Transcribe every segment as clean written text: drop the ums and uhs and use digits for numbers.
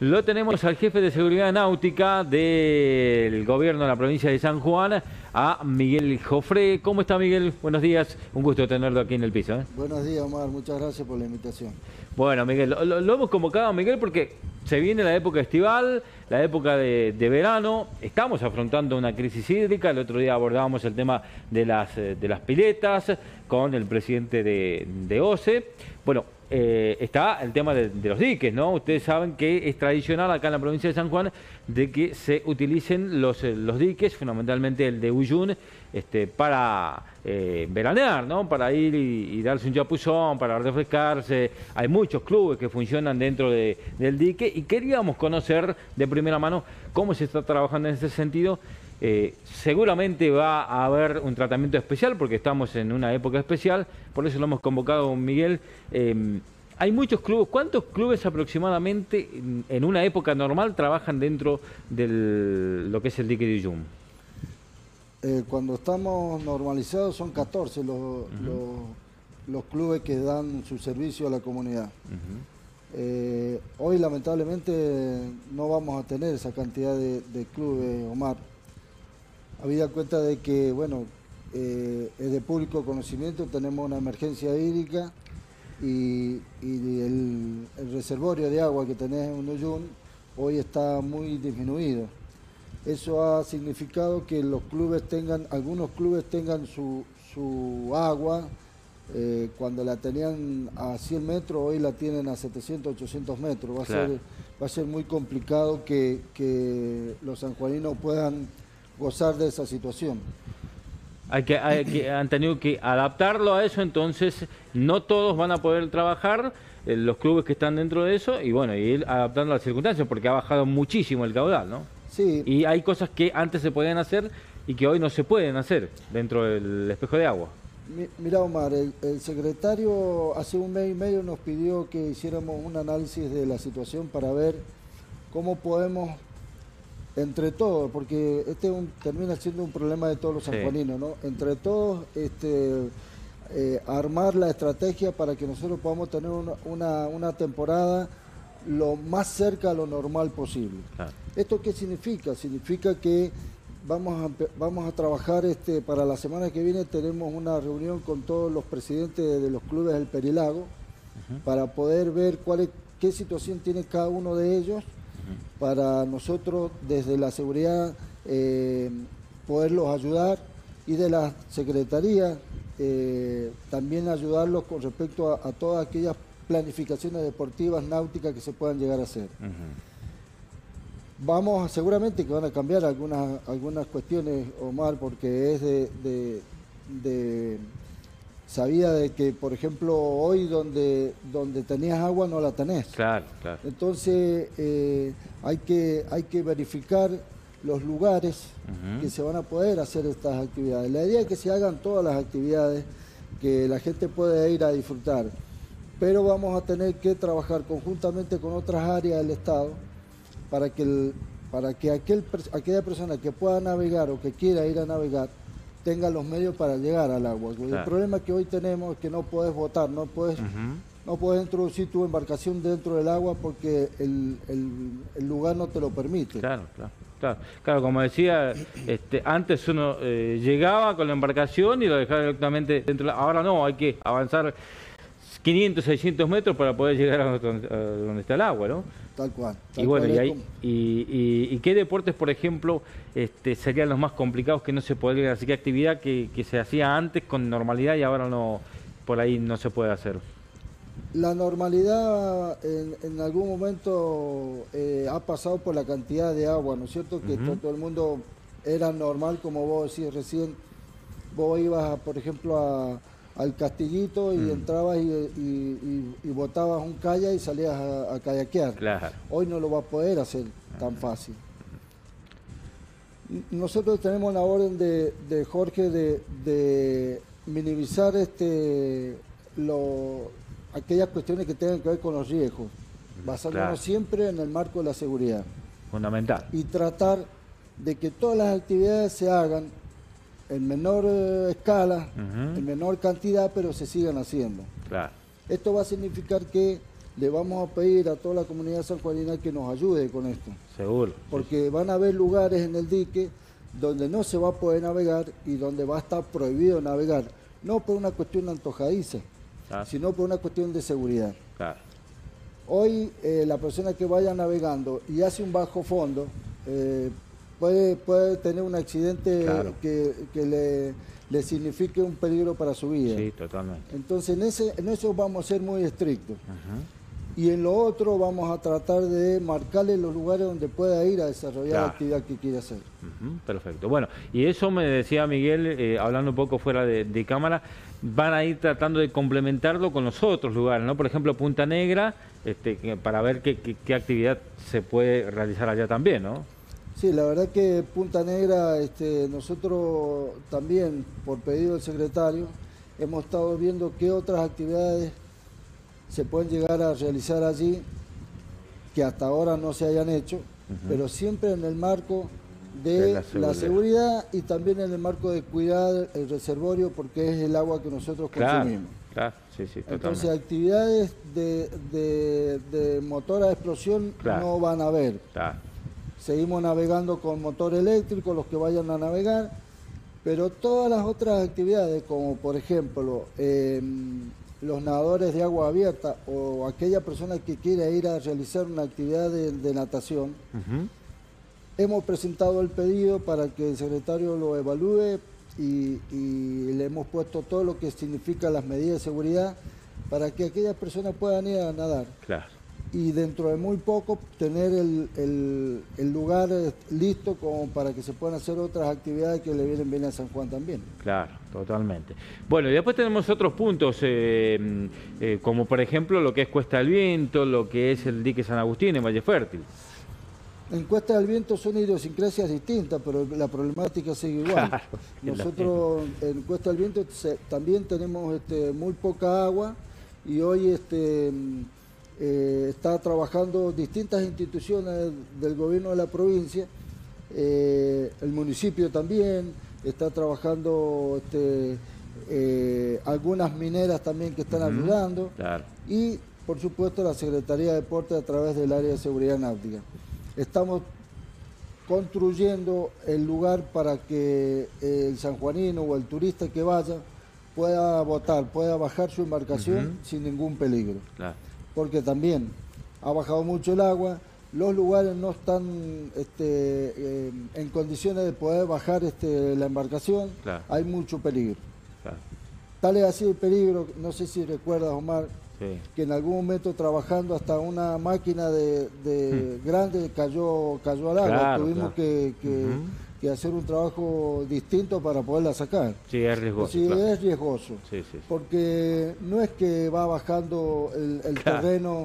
Lo tenemos al jefe de seguridad náutica del gobierno de la provincia de San Juan, a Miguel Jofré. ¿Cómo está, Miguel? Buenos días, un gusto tenerlo aquí en el piso. Buenos días, Omar, muchas gracias por la invitación. Bueno, Miguel, lo hemos convocado, Miguel, porque se viene la época estival, la época de verano, estamos afrontando una crisis hídrica. El otro día abordábamos el tema de las piletas con el presidente de OCE. Bueno, está el tema de los diques, ¿no? Ustedes saben que es tradicional acá en la provincia de San Juan de que se utilicen los diques, fundamentalmente el de Uyun, para veranear, ¿no? Para ir y darse un chapuzón, para refrescarse. Hay muchos clubes que funcionan dentro del dique y queríamos conocer de primera mano cómo se está trabajando en ese sentido. Seguramente va a haber un tratamiento especial porque estamos en una época especial, por eso lo hemos convocado, Miguel. Hay muchos clubes. ¿Cuántos clubes aproximadamente en una época normal trabajan dentro de lo que es el dique de Uyun? Cuando estamos normalizados son 14 los clubes que dan su servicio a la comunidad. Hoy lamentablemente no vamos a tener esa cantidad de clubes, Omar. Habida cuenta de que, bueno, es de público conocimiento, tenemos una emergencia hídrica y el reservorio de agua que tenés en Uyun hoy está muy disminuido. Eso ha significado que algunos clubes tengan su agua, cuando la tenían a 100 metros, hoy la tienen a 700, 800 metros. Va a ser muy complicado que los sanjuaninos puedan gozar de esa situación. Han tenido que adaptarlo a eso, entonces no todos van a poder trabajar, los clubes que están dentro de eso, y bueno, ir adaptando a las circunstancias, porque ha bajado muchísimo el caudal, ¿no? Sí. Y hay cosas que antes se podían hacer y que hoy no se pueden hacer dentro del espejo de agua. Mira, Omar, el secretario hace un mes y medio nos pidió que hiciéramos un análisis de la situación para ver cómo podemos, entre todos, porque termina siendo un problema de todos los sanjuaninos, ¿no? Entre todos, armar la estrategia para que nosotros podamos tener una temporada lo más cerca a lo normal posible. Claro. ¿Esto qué significa? Significa que vamos a trabajar, para la semana que viene tenemos una reunión con todos los presidentes de los clubes del Perilago para poder ver qué situación tiene cada uno de ellos, para nosotros desde la seguridad poderlos ayudar, y de la Secretaría también ayudarlos con respecto a todas aquellas planificaciones deportivas, náuticas que se puedan llegar a hacer. Seguramente que van a cambiar algunas cuestiones, Omar, porque es sabía de que, por ejemplo, hoy donde tenías agua no la tenés. Claro, claro. Entonces hay que verificar los lugares que se van a poder hacer estas actividades. La idea es que se hagan todas las actividades, que la gente pueda ir a disfrutar, pero vamos a tener que trabajar conjuntamente con otras áreas del Estado para que aquella persona que pueda navegar o que quiera ir a navegar tenga los medios para llegar al agua. Claro. El problema que hoy tenemos es que no puedes botar, no puedes introducir tu embarcación dentro del agua porque el lugar no te lo permite. Claro, como decía, antes uno llegaba con la embarcación y lo dejaba directamente dentro. Ahora no, hay que avanzar 500, 600 metros para poder llegar a donde está el agua, ¿no? Tal cual. ¿Y qué deportes, por ejemplo, serían los más complicados que no se podrían hacer? ¿Qué actividad que se hacía antes con normalidad y ahora no, por ahí no se puede hacer? La normalidad en algún momento ha pasado por la cantidad de agua, ¿no es cierto? Que todo el mundo era normal, como vos decís recién. Vos ibas, por ejemplo, al Castillito y entrabas y botabas un kayak y salías a kayakear. Claro. Hoy no lo va a poder hacer tan fácil. Nosotros tenemos la orden de Jorge de minimizar aquellas cuestiones que tengan que ver con los riesgos, basándonos siempre en el marco de la seguridad. Fundamental. Y tratar de que todas las actividades se hagan en menor escala, en menor cantidad, pero se sigan haciendo. Claro. Esto va a significar que le vamos a pedir a toda la comunidad sanjuanina que nos ayude con esto. Seguro. Porque van a haber lugares en el dique donde no se va a poder navegar y donde va a estar prohibido navegar. No por una cuestión antojadiza, sino por una cuestión de seguridad. Claro. Hoy la persona que vaya navegando y hace un bajo fondo puede tener un accidente que le signifique un peligro para su vida. Sí, totalmente. Entonces en eso vamos a ser muy estrictos. Y en lo otro vamos a tratar de marcarle los lugares donde pueda ir a desarrollar la actividad que quiere hacer. Perfecto. Bueno, y eso me decía Miguel, hablando un poco fuera de cámara, van a ir tratando de complementarlo con los otros lugares, ¿no? Por ejemplo, Punta Negra, para ver qué actividad se puede realizar allá también, ¿no? Sí, la verdad que Punta Negra, nosotros también, por pedido del secretario, hemos estado viendo qué otras actividades se pueden llegar a realizar allí que hasta ahora no se hayan hecho, pero siempre en el marco de la seguridad y también en el marco de cuidar el reservorio porque es el agua que nosotros consumimos. Claro, sí, totalmente. Entonces actividades de motor a explosión no van a haber. Seguimos navegando con motor eléctrico, los que vayan a navegar, pero todas las otras actividades como por ejemplo los nadadores de agua abierta o aquella persona que quiera ir a realizar una actividad de natación, hemos presentado el pedido para que el secretario lo evalúe y le hemos puesto todo lo que significa las medidas de seguridad para que aquellas personas puedan ir a nadar. Claro. Y dentro de muy poco tener el lugar listo como para que se puedan hacer otras actividades que le vienen bien a San Juan también. Claro, totalmente. Bueno, y después tenemos otros puntos, como por ejemplo lo que es Cuesta del Viento, lo que es el dique San Agustín en Valle Fértil. En Cuesta del Viento son idiosincrasias distintas, pero la problemática sigue igual. Claro, nosotros en Cuesta del Viento también tenemos muy poca agua y hoy está trabajando distintas instituciones del gobierno de la provincia, el municipio también, está trabajando algunas mineras también que están ayudando, y por supuesto la Secretaría de Deportes a través del área de seguridad náutica. Estamos construyendo el lugar para que el sanjuanino o el turista que vaya pueda botar, pueda bajar su embarcación sin ningún peligro. Claro. Porque también ha bajado mucho el agua, los lugares no están en condiciones de poder bajar la embarcación, hay mucho peligro. Tal es así el peligro, no sé si recuerdas, Omar, que en algún momento trabajando hasta una máquina grande cayó al agua, tuvimos que hacer un trabajo distinto para poderla sacar. Sí, es riesgoso. Sí, es riesgoso. Porque no es que va bajando el terreno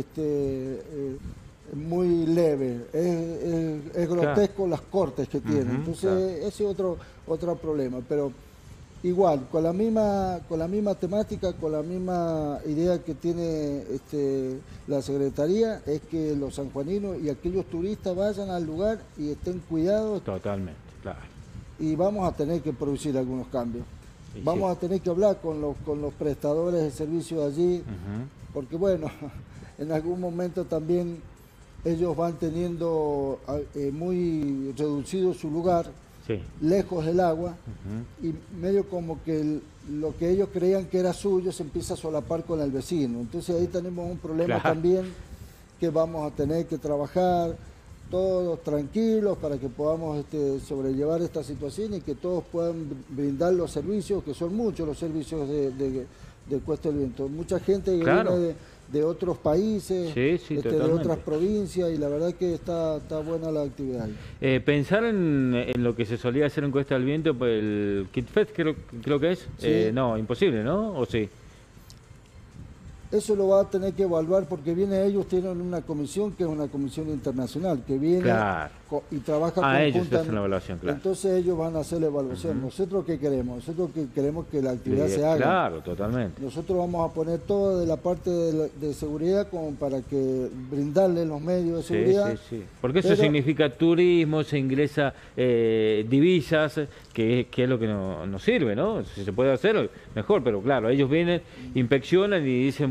muy leve, es grotesco las cortes que tiene. Entonces ese es otro problema. Pero igual, con la misma temática, con la misma idea que tiene la Secretaría, es que los sanjuaninos y aquellos turistas vayan al lugar y estén cuidados. Totalmente, claro. Y vamos a tener que producir algunos cambios. Vamos a tener que hablar con los prestadores de servicios allí, porque bueno, en algún momento también ellos van teniendo muy reducido su lugar, lejos del agua, y medio como que lo que ellos creían que era suyo se empieza a solapar con el vecino. Entonces ahí tenemos un problema también que vamos a tener que trabajar todos tranquilos para que podamos sobrellevar esta situación y que todos puedan brindar los servicios, que son muchos los servicios de Cuesta del Viento. Mucha gente que viene de otros países, de otras provincias, y la verdad que está buena la actividad. Pensar en lo que se solía hacer en Cuesta del Viento, pues el Kit Fest creo que es, no, imposible, ¿no? ¿O sí? Eso lo va a tener que evaluar porque ellos tienen una comisión que es una comisión internacional que viene y trabaja conjuntamente. La evaluación, entonces ellos van a hacer la evaluación. ¿Nosotros qué queremos? Nosotros queremos que la actividad se haga. Claro, totalmente. Nosotros vamos a poner todo de la parte de seguridad como para que brindarle los medios de seguridad. Porque eso significa turismo, se ingresa divisas, que es lo que nos sirve, ¿no? Si se puede hacer, mejor, pero claro, ellos vienen, inspeccionan y dicen, bueno,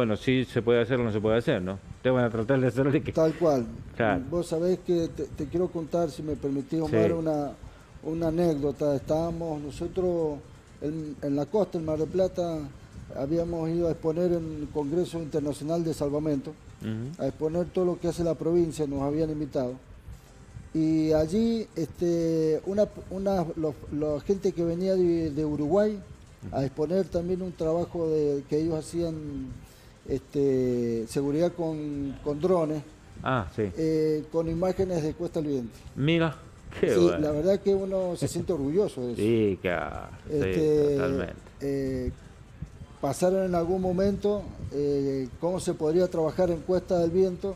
bueno, sí se puede hacer o no se puede hacer, ¿no? Ustedes van a tratar de hacer de que... Tal cual. Claro. Vos sabés que te quiero contar, si me permitís, Omar, Sí. una anécdota. Estábamos nosotros en la costa, en Mar del Plata, habíamos ido a exponer en el Congreso Internacional de Salvamento, a exponer todo lo que hace la provincia, nos habían invitado. Y allí la gente que venía de Uruguay a exponer también un trabajo que ellos hacían seguridad con drones, Ah, sí. con imágenes de Cuesta al Viento. Mira, qué Sí, bueno. la verdad que uno se siente orgulloso de eso. Sí, claro, sí, totalmente. Pasaron en algún momento cómo se podría trabajar en Cuesta del Viento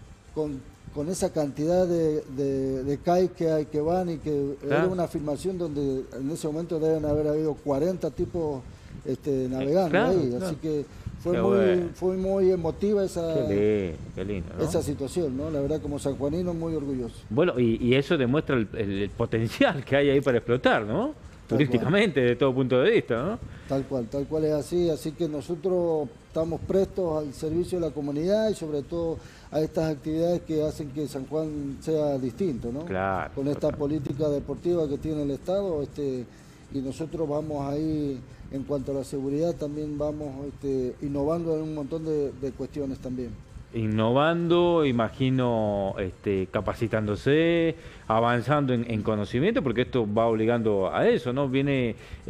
con esa cantidad de CAI que van y que Claro. era una filmación donde en ese momento deben haber habido 40 tipos navegando claro, ahí, claro. así que Qué bueno. fue muy emotiva Qué lindo, ¿no? esa situación, ¿no? La verdad, como sanjuanino, muy orgulloso. Bueno, y eso demuestra el potencial que hay ahí para explotar, ¿no? Turísticamente, de todo punto de vista, ¿no? Tal cual es así, así que nosotros estamos prestos al servicio de la comunidad y sobre todo a estas actividades que hacen que San Juan sea distinto, ¿no? Claro. Con esta política deportiva que tiene el Estado, y nosotros vamos ahí, en cuanto a la seguridad, también vamos innovando en un montón de cuestiones también. Innovando, imagino, capacitándose, avanzando en conocimiento, porque esto va obligando a eso, ¿no? Viene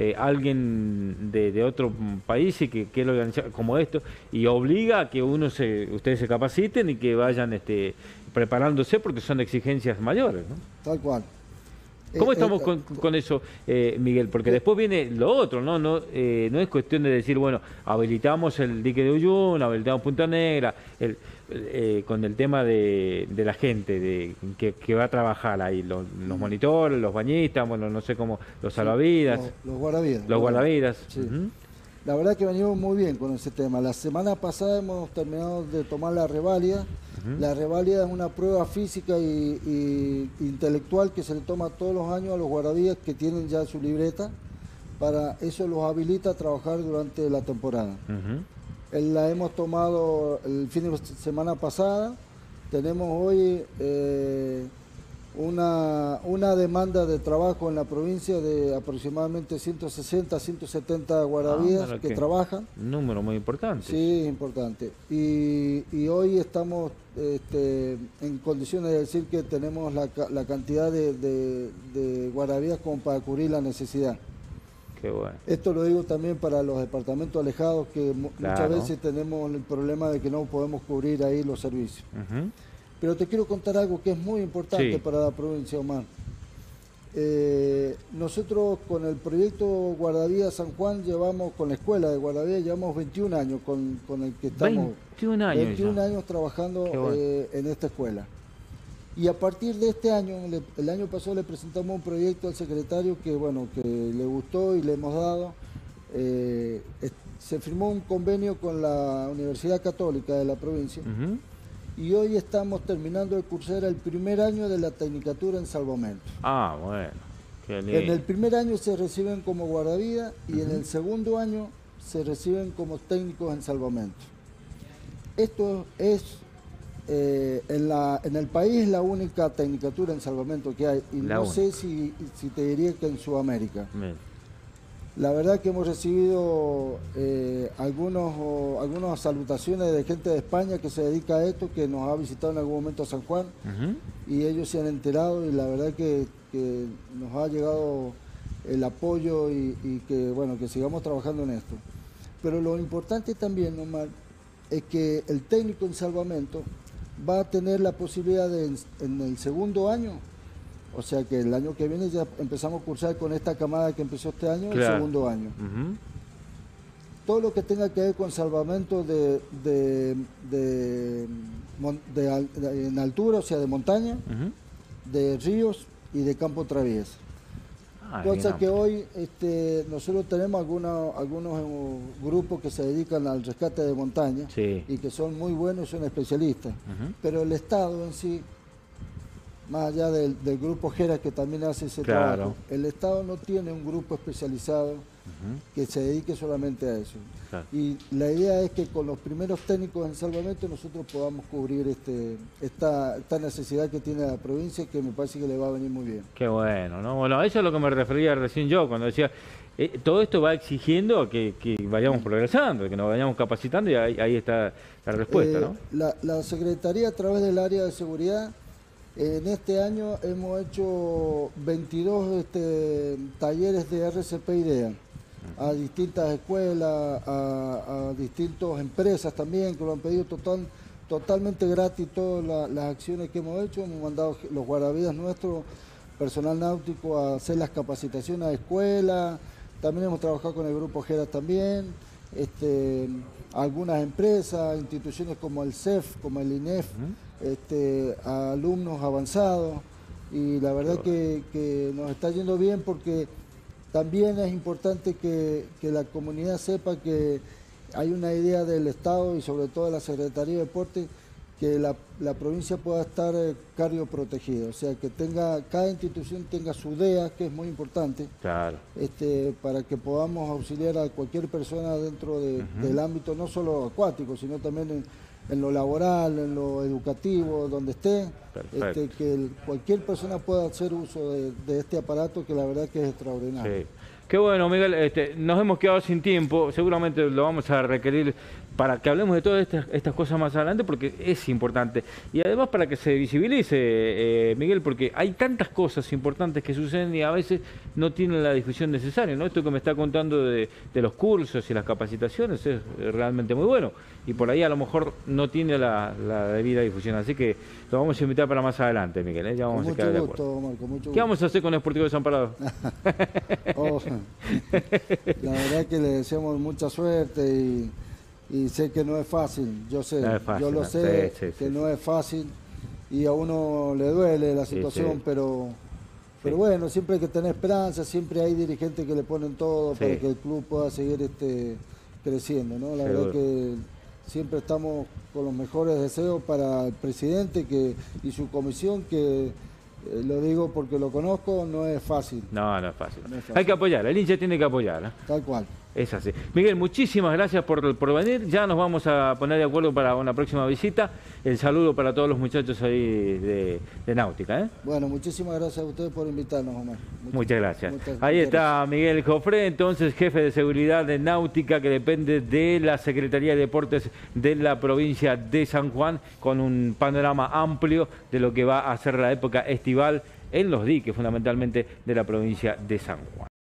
alguien de otro país y que quiere organizar como esto y obliga a que ustedes se capaciten y que vayan preparándose porque son exigencias mayores, ¿no? Tal cual. ¿Cómo estamos con eso, Miguel? Porque después viene lo otro, ¿no? No es cuestión de decir, bueno, habilitamos el dique de Uyun, habilitamos Punta Negra, con el tema de la gente que va a trabajar ahí, los monitores, los bañistas, bueno, no sé cómo, los salvavidas. Los guardavidas. Los guardavidas. Sí. La verdad que venimos muy bien con ese tema. La semana pasada hemos terminado de tomar la reválida. La reválida es una prueba física y intelectual que se le toma todos los años a los guardavidas que tienen ya su libreta. Para eso los habilita a trabajar durante la temporada. La hemos tomado el fin de semana pasada. Tenemos hoy una demanda de trabajo en la provincia de aproximadamente 160, 170 guardavidas que trabajan. Un número muy importante. Sí, importante. Y hoy estamos en condiciones de decir que tenemos la cantidad de guardavidas como para cubrir la necesidad. Qué bueno. Esto lo digo también para los departamentos alejados que muchas veces tenemos el problema de que no podemos cubrir ahí los servicios. Pero te quiero contar algo que es muy importante para la provincia de Omar. Nosotros con el proyecto Guardavidas San Juan con la escuela de guardavidas llevamos 21 años con el que estamos. 21 años trabajando en esta escuela. Y a partir de este año, el año pasado le presentamos un proyecto al secretario que le gustó y le hemos dado. Se firmó un convenio con la Universidad Católica de la provincia. Y hoy estamos terminando de cursar el primer año de la tecnicatura en salvamento. Ah, bueno, qué lindo. En el primer año se reciben como guardavidas y en el segundo año se reciben como técnicos en salvamento. Esto es, en el país, la única tecnicatura en salvamento que hay. Y no sé si te diría que en Sudamérica. La verdad que hemos recibido algunas salutaciones de gente de España que se dedica a esto, que nos ha visitado en algún momento a San Juan, y ellos se han enterado y la verdad que nos ha llegado el apoyo y que sigamos trabajando en esto. Pero lo importante también, Omar, es que el técnico en salvamento va a tener la posibilidad en el segundo año. O sea que el año que viene ya empezamos a cursar con esta camada que empezó este año, el segundo año. Todo lo que tenga que ver con salvamento en altura, o sea, de montaña, de ríos y de campo traviesa. Cosa que hoy nosotros tenemos algunos grupos que se dedican al rescate de montaña y que son muy buenos y son especialistas. Pero el Estado en sí, más allá del grupo GERA que también hace ese trabajo, el Estado no tiene un grupo especializado que se dedique solamente a eso. Claro. Y la idea es que con los primeros técnicos en salvamento nosotros podamos cubrir esta necesidad que tiene la provincia, que me parece que le va a venir muy bien. Qué bueno, ¿no? Bueno, eso es lo que me refería recién yo, cuando decía, todo esto va exigiendo que vayamos progresando, que nos vayamos capacitando, y ahí está la respuesta, ¿no? La Secretaría, a través del área de seguridad, en este año hemos hecho 22 talleres de RCP-IDEA a distintas escuelas, a distintas empresas también, que lo han pedido totalmente gratis todas las acciones que hemos hecho. Hemos mandado los guardavidas nuestros, personal náutico, a hacer las capacitaciones a escuelas. También hemos trabajado con el Grupo Geras también, algunas empresas, instituciones como el CEF, como el INEF, a alumnos avanzados, y la verdad que nos está yendo bien, porque también es importante que la comunidad sepa que hay una idea del Estado y sobre todo de la Secretaría de Deportes, que la provincia pueda estar cardioprotegida, o sea, que cada institución tenga su DEA, que es muy importante, claro, para que podamos auxiliar a cualquier persona dentro del ámbito no solo acuático, sino también en lo laboral, en lo educativo, donde esté, que cualquier persona pueda hacer uso de este aparato, que la verdad que es extraordinario. Sí. Qué bueno, Miguel, nos hemos quedado sin tiempo, seguramente lo vamos a requerir para que hablemos de todas estas cosas más adelante, porque es importante. Y además para que se visibilice, Miguel, porque hay tantas cosas importantes que suceden y a veces no tienen la difusión necesaria, ¿no? Esto que me está contando de los cursos y las capacitaciones es realmente muy bueno, y por ahí a lo mejor no tiene la debida difusión, así que lo vamos a invitar para más adelante, Miguel, ¿eh? Ya vamos a quedar de acuerdo. Omar, con mucho gusto. ¿Qué vamos a hacer con el Sportivo Desamparado? La verdad que le deseamos mucha suerte, y sé que no es fácil, yo sé, no es fácil, yo lo sé, sí. no es fácil, y a uno le duele la situación, pero bueno, siempre hay que tener esperanza, siempre hay dirigentes que le ponen todo para que el club pueda seguir creciendo, ¿no? La verdad que siempre estamos con los mejores deseos para el presidente y su comisión, que lo digo porque lo conozco, no es fácil. No es fácil. Hay que apoyar, el hincha tiene que apoyar, ¿eh? Tal cual. Es así. Miguel, muchísimas gracias por venir. Ya nos vamos a poner de acuerdo para una próxima visita. El saludo para todos los muchachos ahí de Náutica, ¿eh? Bueno, muchísimas gracias a ustedes por invitarnos, Omar. Muchas gracias. Ahí está Miguel Jofré, entonces jefe de seguridad de Náutica, que depende de la Secretaría de Deportes de la provincia de San Juan, con un panorama amplio de lo que va a ser la época estival en los diques, fundamentalmente de la provincia de San Juan.